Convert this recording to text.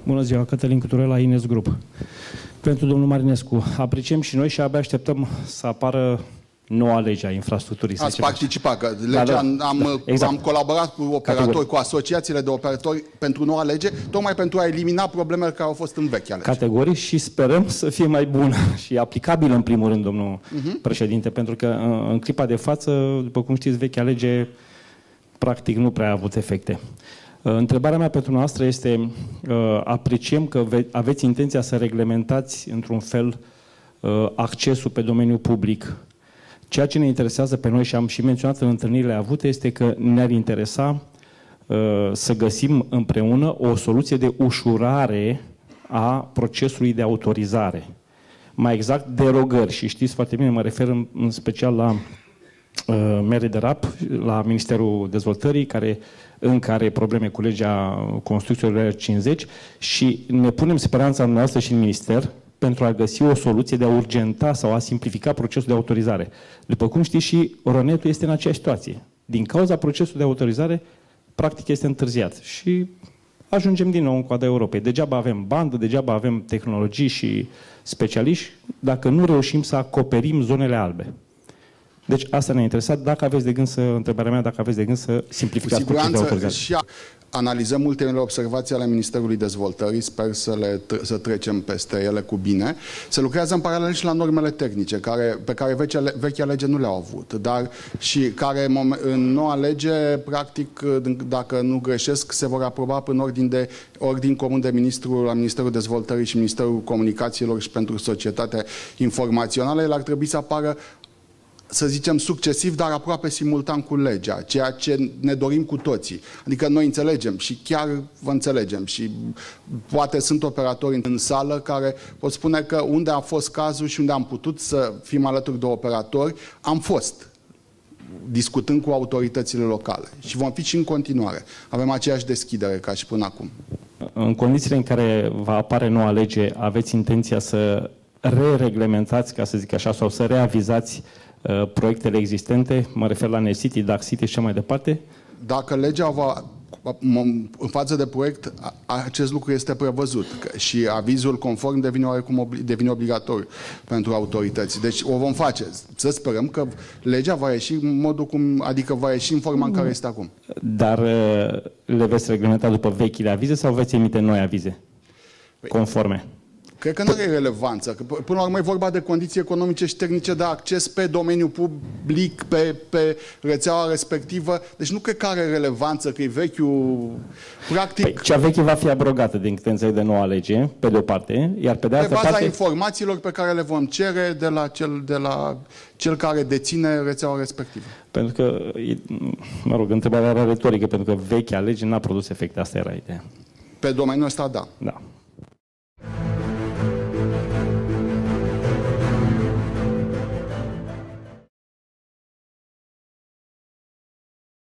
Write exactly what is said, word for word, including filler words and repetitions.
Bună ziua, Cătălin Cuturel la Ines Group. Pentru domnul Marinescu, apreciem și noi și abia așteptăm să apară noua lege a infrastructurii. Ați participat, că legea, da, am, da, exact. am colaborat cu operatori, Categoric. cu asociațiile de operatori pentru noua lege, tocmai pentru a elimina problemele care au fost în vechea lege. Categoric, și sperăm să fie mai bună și aplicabilă în primul rând, domnul uh-huh. președinte, pentru că în clipa de față, după cum știți, vechea lege practic nu prea a avut efecte. Întrebarea mea pentru noastră este, apreciem că aveți intenția să reglementați într-un fel accesul pe domeniul public. Ceea ce ne interesează pe noi și am și menționat în întâlnirile avute este că ne-ar interesa să găsim împreună o soluție de ușurare a procesului de autorizare. Mai exact, derogări. Și știți foarte bine, mă refer în, în special la uh, mere de rap, la Ministerul Dezvoltării, care încă are probleme cu legea construcțiilor cincizeci și ne punem speranța noastră și în minister pentru a găsi o soluție de a urgenta sau a simplifica procesul de autorizare. După cum știți, și Ronetul este în aceeași situație. Din cauza procesului de autorizare, practic este întârziat și ajungem din nou în coada Europei. Degeaba avem bandă, degeaba avem tehnologii și specialiști, dacă nu reușim să acoperim zonele albe. Deci asta ne-a interesat. Dacă aveți de gând să, întrebarea mea, dacă aveți de gând să simplificați procesul de autorizare. Și analizăm ultimele observații ale Ministerului Dezvoltării, sper să, le, să trecem peste ele cu bine. Se lucrează în paralel și la normele tehnice, care, pe care vechea, vechea lege nu le-au avut, dar și care în noua lege, practic, dacă nu greșesc, se vor aproba în ordin, de, ordin comun de ministru la Ministerul Dezvoltării și Ministerul Comunicațiilor și pentru Societatea Informațională. El ar trebui să apară, să zicem, succesiv, dar aproape simultan cu legea, ceea ce ne dorim cu toții. Adică noi înțelegem și chiar vă înțelegem și poate sunt operatori în sală care pot spune că unde a fost cazul și unde am putut să fim alături de operatori, am fost discutând cu autoritățile locale și vom fi și în continuare. Avem aceeași deschidere ca și până acum. În condițiile în care va apare noua lege, aveți intenția să re-reglementați, ca să zic așa, sau să reavizați proiectele existente, mă refer la NECity, Dark City și așa mai departe? Dacă legea va, în față de proiect, acest lucru este prevăzut și avizul conform devine, oarecum, devine obligatoriu pentru autorități. Deci o vom face. Să sperăm că legea va ieși în modul cum, adică va ieși în forma în care este acum. Dar le veți reglementa după vechile avize sau veți emite noi avize conforme? Cred că nu are relevanță. Că, până la urmă e vorba de condiții economice și tehnice de acces pe domeniul public, pe, pe rețeaua respectivă. Deci nu cred că are relevanță, că e vechiul... Practic... Păi, cea veche va fi abrogată din câte înțeleg de noua lege, pe de o parte, iar pe de altă parte... Pe baza informațiilor pe care le vom cere de la cel, de la cel care deține rețeaua respectivă. Pentru că, mă rog, întrebarea era retorică, pentru că vechea lege n-a produs efecte. Asta era ideea. Pe domeniul ăsta, da. Da.